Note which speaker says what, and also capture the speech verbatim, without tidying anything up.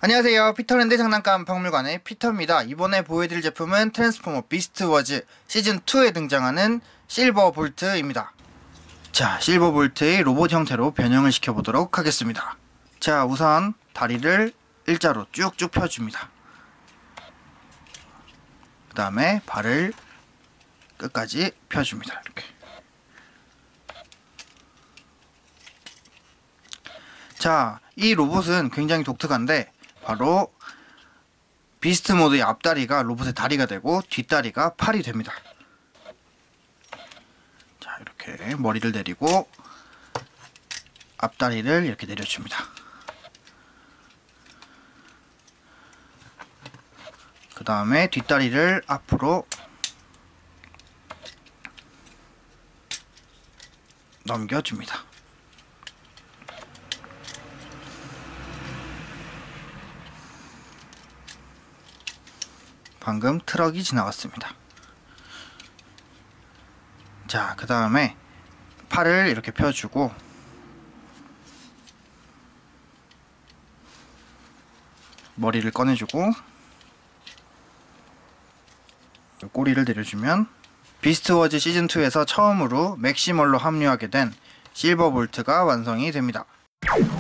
Speaker 1: 안녕하세요. 피터랜드 장난감 박물관의 피터입니다. 이번에 보여드릴 제품은 트랜스포머 비스트 워즈 시즌이에 등장하는 실버 볼트입니다. 자, 실버 볼트의 로봇 형태로 변형을 시켜보도록 하겠습니다. 자, 우선 다리를 일자로 쭉쭉 펴줍니다. 그 다음에 발을 끝까지 펴줍니다. 이렇게. 자, 이 로봇은 굉장히 독특한데 바로 비스트 모드의 앞다리가 로봇의 다리가 되고 뒷다리가 팔이 됩니다. 자, 이렇게 머리를 내리고 앞다리를 이렇게 내려줍니다. 그 다음에 뒷다리를 앞으로 넘겨줍니다. 방금 트럭이 지나갔습니다. 자, 그 다음에 팔을 이렇게 펴주고 머리를 꺼내주고 꼬리를 내려주면 비스트 워즈 시즌이에서 처음으로 맥시멀로 합류하게 된 실버 볼트가 완성이 됩니다.